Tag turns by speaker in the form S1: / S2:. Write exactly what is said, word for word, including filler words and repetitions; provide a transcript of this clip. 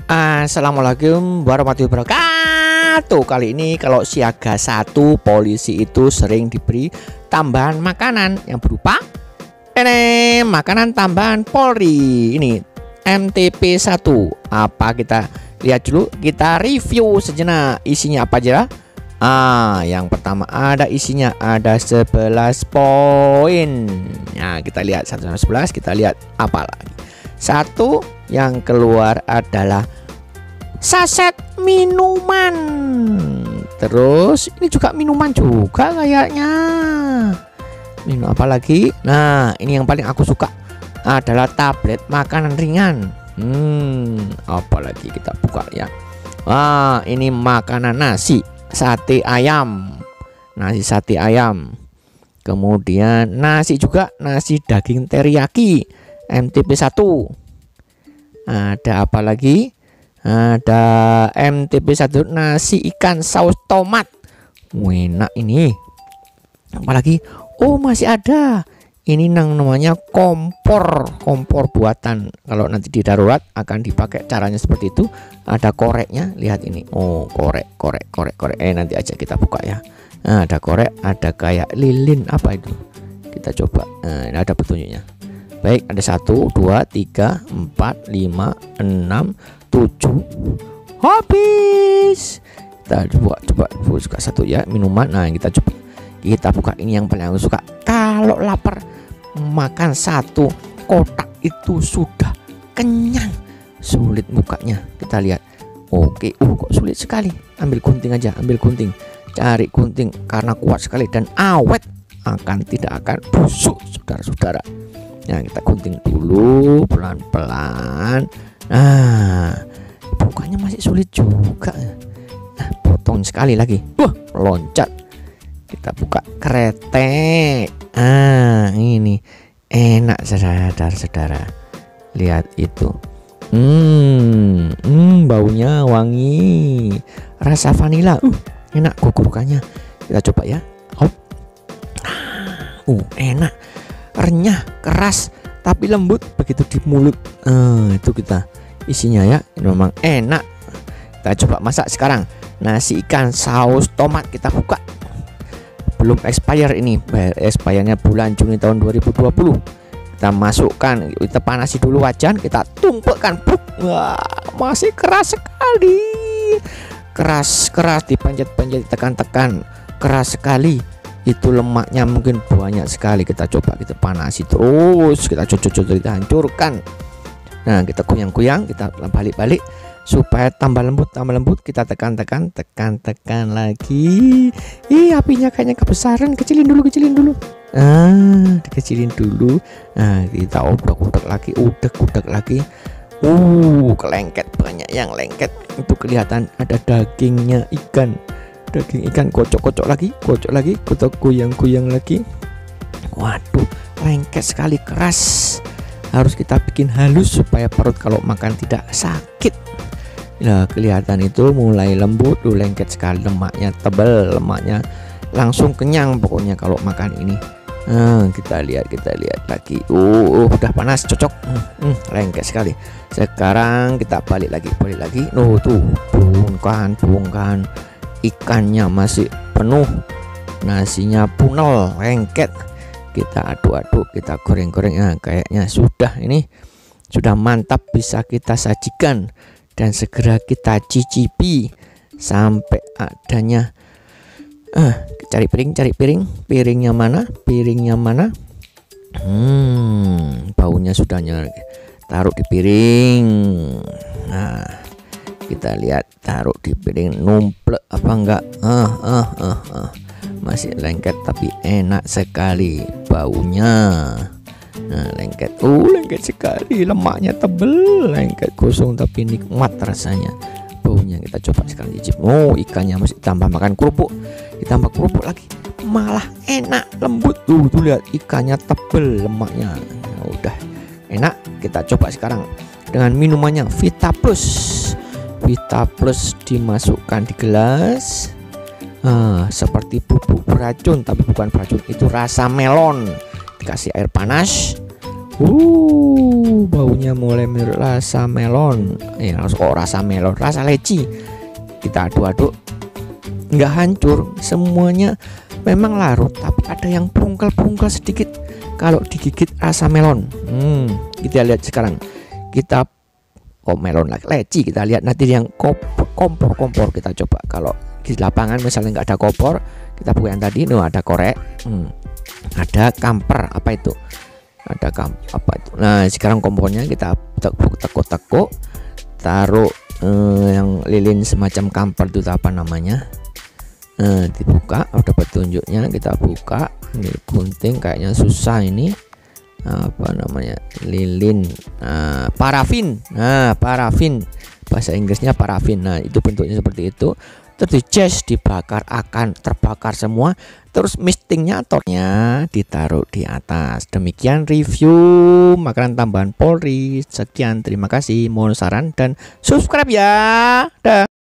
S1: Assalamualaikum warahmatullahi wabarakatuh. Kali ini kalau siaga satu, polisi itu sering diberi tambahan makanan yang berupa ini makanan tambahan Polri. Ini M T P satu. Apa, kita lihat dulu, kita review sejenak isinya apa aja. Ah, yang pertama ada isinya ada sebelas poin. Nah, kita lihat satu sampai sebelas, kita lihat apa lagi. Satu yang keluar adalah saset minuman. Terus ini juga minuman juga kayaknya. Minum apa lagi? Nah, ini yang paling aku suka adalah tablet makanan ringan. Hmm, apa lagi, kita buka ya. Wah, ini makanan nasi sate ayam. Nasi sate ayam. Kemudian nasi juga, nasi daging teriyaki M T P satu. Ada apa lagi? Ada M T P satu nasi ikan saus tomat. Enak ini. Apalagi? Oh, masih ada. Ini yang namanya kompor, kompor buatan. Kalau nanti di darurat akan dipakai, caranya seperti itu. Ada koreknya, lihat ini. Oh, korek, korek, korek, korek. Eh, nanti aja kita buka ya. Nah, ada korek, ada kayak lilin, apa itu? Kita coba. Nah, ini ada petunjuknya. Baik, ada satu, dua, tiga, empat, lima, enam, tujuh. Habis. Kita coba, coba buka satu ya, minuman. Nah, kita coba. Kita buka ini yang paling aku suka. Kalau lapar, makan satu kotak itu sudah kenyang. Sulit bukanya, kita lihat. Oke, uh kok sulit sekali. Ambil gunting aja, ambil gunting. Cari gunting karena kuat sekali dan awet, akan tidak akan busuk, saudara-saudara. Nah, kita gunting dulu pelan-pelan. Nah, bukanya masih sulit juga. Nah, potong sekali lagi. Wah, loncat. Kita buka kretek. Ah, ini enak, saudara-saudara. Lihat itu. Hmm, hmm, baunya wangi. Rasa vanila. Uh, enak gugurkannya. Kita coba ya. Hop. Uh, enak. Renyah, keras, tapi lembut begitu di mulut. Eh, itu kita isinya ya. Ini memang enak. Kita coba masak sekarang. Nasi ikan saus tomat, kita buka. Belum expire ini, expire-nya bulan Juni tahun dua ribu dua puluh. Kita masukkan, kita panasi dulu wajan, kita tumpukkan. Wah, masih keras sekali. Keras, keras, dipanjat-panjat, tekan-tekan. Keras sekali. Itu lemaknya mungkin banyak sekali. Kita coba, kita panasi terus, kita cucuk-cucuk, kita hancurkan. Nah, kita goyang-goyang, kita balik-balik supaya tambah lembut, tambah lembut. Kita tekan-tekan, tekan-tekan lagi. Ih, apinya kayaknya kebesaran. Kecilin dulu, kecilin dulu. Ah, dikecilin dulu. Nah, kita udak-udak lagi, udak-udak lagi. Uh, kelengket, banyak yang lengket. Itu kelihatan ada dagingnya ikan. Daging ikan, kocok-kocok lagi, kocok lagi, kita goyang-goyang lagi. Waduh, lengket sekali, keras. Harus kita bikin halus supaya perut kalau makan tidak sakit. Nah, kelihatan itu mulai lembut, tuh lengket sekali, lemaknya tebal, lemaknya langsung kenyang pokoknya kalau makan ini. Nah, kita lihat, kita lihat lagi. Uh, uh udah panas, cocok. Hmm, hmm, lengket sekali. Sekarang kita balik lagi, balik lagi. Oh, tuh, bungkan, bungkan. Ikannya masih penuh, nasinya punel, lengket. Kita aduk-aduk, kita goreng-goreng. Nah, kayaknya sudah, ini sudah mantap, bisa kita sajikan dan segera kita cicipi sampai adanya. Ah, cari piring, cari piring. Piringnya mana? Piringnya mana? Hmm, baunya sudah nyer. Taruh di piring. Nah, kita lihat, taruh di piring, numplek apa enggak? Ah, ah, ah, ah. Masih lengket tapi enak sekali baunya. Nah, lengket, oh lengket sekali, lemaknya tebel, lengket kosong tapi nikmat rasanya. Baunya kita coba sekarang cicip. Oh, ikannya masih tambah makan kerupuk, ditambah kerupuk lagi, malah enak, lembut. Tuh, tuh lihat ikannya tebel, lemaknya. Nah, udah enak. Kita coba sekarang dengan minumannya Vita Plus. Vita Plus dimasukkan di gelas. Ah, seperti bubuk beracun, tapi bukan beracun, itu rasa melon. Dikasih air panas. Uh, Uh, baunya mulai mirip rasa melon. Ya, kok rasa melon, rasa leci. Kita aduk-aduk, nggak hancur, semuanya memang larut, tapi ada yang pungkel-pungkel sedikit. Kalau digigit rasa melon. Hmm, kita lihat sekarang. Kita oh melon lagi, leci. Kita lihat nanti yang kompor-kompor kita coba. Kalau di lapangan misalnya nggak ada kompor, kita buka yang tadi. No, ada korek. Hmm, ada kamper. Apa itu? Ada kam apa itu? Nah, sekarang kompornya kita tekuk-tekuk, taruh eh, yang lilin semacam kamper itu apa namanya? Eh, dibuka, ada petunjuknya, kita buka. Ini gunting kayaknya susah ini. Apa namanya? Lilin, nah, parafin. Nah, parafin. Bahasa Inggrisnya parafin. Nah, itu bentuknya seperti itu. Terus di jas dibakar, akan terbakar semua. Terus mistingnya atornya ditaruh di atas. Demikian review makanan tambahan Polri. Sekian, terima kasih. Mohon saran dan subscribe ya. Dah.